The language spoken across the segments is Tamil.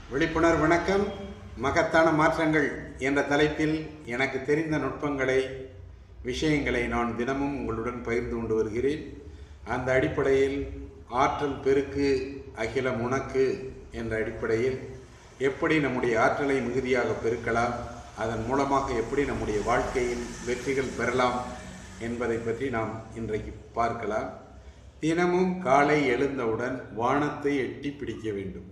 விழிப்புணர்வு வணக்கம். மகத்தான மாற்றங்கள் என்ற தலைப்பில் எனக்கு தெரிந்த நுட்பங்களை, விஷயங்களை நான் தினமும் உங்களுடன் பகிர்ந்து கொண்டு வருகிறேன். அந்த அடிப்படையில் ஆற்றல் பெருக்கு அகிலம் உனக்கு என்ற அடிப்படையில் எப்படி நம்முடைய ஆற்றலை மிகுதியாக பெருக்கலாம், அதன் மூலமாக எப்படி நம்முடைய வாழ்க்கையில் வெற்றிகள் பெறலாம் என்பதை பற்றி நாம் இன்றைக்கு பார்க்கலாம். தினமும் காலை எழுந்தவுடன் வானத்தை எட்டி பிடிக்க வேண்டும்.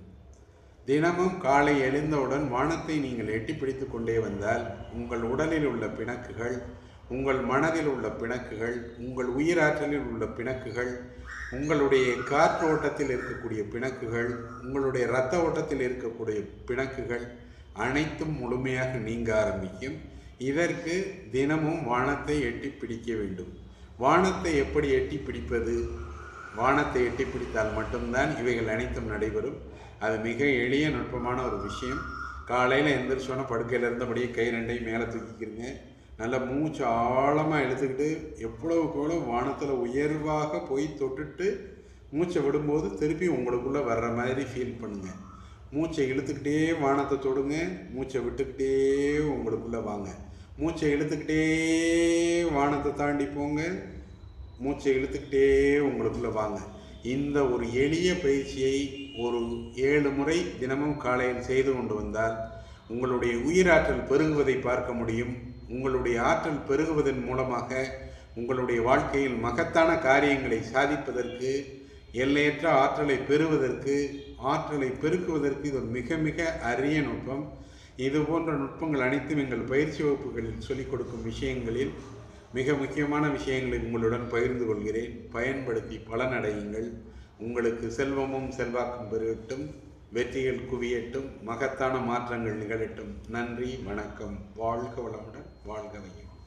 தினமும் காலை எழுந்தவுடன் வானத்தை நீங்கள் எட்டி பிடித்து கொண்டே வந்தால் உங்கள் உடலில் உள்ள பிணக்குகள், உங்கள் மனதில் உள்ள பிணக்குகள், உங்கள் உயிராற்றலில் உள்ள பிணக்குகள், உங்களுடைய காற்று ஓட்டத்தில் இருக்கக்கூடிய பிணக்குகள், உங்களுடைய இரத்த ஓட்டத்தில் இருக்கக்கூடிய பிணக்குகள் அனைத்தும் முழுமையாக நீங்க ஆரம்பிக்கும். இதற்கு தினமும் வானத்தை எட்டி பிடிக்க வேண்டும். வானத்தை எப்படி எட்டி பிடிப்பது? வானத்தை எட்டி பிடித்தால் மட்டும்தான் இவைகள் அனைத்தும் நடைபெறும். அது மிக எளிய நுட்பமான ஒரு விஷயம். காலையில் எந்திரிச்சோன்னா படுக்கையில் இருந்தபடியே கை ரெண்டையும் மேலே தூக்கிக்கிறீங்க. நல்லா மூச்சு ஆழமாக இழுத்துக்கிட்டு எவ்வளவுக்கு எவ்வளோ வானத்தில் உயர்வாக போய் தொட்டுட்டு மூச்சை விடும்போது திருப்பி உங்களுக்குள்ளே வர்ற மாதிரி ஃபீல் பண்ணுங்கள். மூச்சை இழுத்துக்கிட்டே வானத்தை தொடுங்க, மூச்சை விட்டுக்கிட்டே உங்களுக்குள்ளே வாங்க. மூச்சை இழுத்துக்கிட்டே வானத்தை தாண்டி போங்க, மூச்சை இழுத்துக்கிட்டே உங்களுக்குள்ளே வாங்க. இந்த ஒரு எளிய பயிற்சியை ஒரு 7 முறை தினமும் காலையில் செய்து கொண்டு வந்தால் உங்களுடைய உயிராற்றல் பெருகுவதை பார்க்க முடியும். உங்களுடைய ஆற்றல் பெருகுவதன் மூலமாக உங்களுடைய வாழ்க்கையில் மகத்தான காரியங்களை சாதிப்பதற்கு, எல்லையற்ற ஆற்றலை பெறுவதற்கு, ஆற்றலை பெருக்குவதற்கு இது மிக மிக அரிய நுட்பம். இது போன்ற நுட்பங்கள் அனைத்தும் எங்கள் பயிற்சி வகுப்புகளில் சொல்லிக் கொடுக்கும் விஷயங்களில் மிக முக்கியமான விஷயங்களை உங்களுடன் பகிர்ந்து கொள்கிறேன். பயன்படுத்தி பலனடையுங்கள். உங்களுக்கு செல்வமும் செல்வாக்கும் பெருகட்டும், வெற்றிகள் குவியட்டும், மகத்தான மாற்றங்கள் நிகழட்டும். நன்றி, வணக்கம். வாழ்க வளமுடன், வாழ்க வையம்.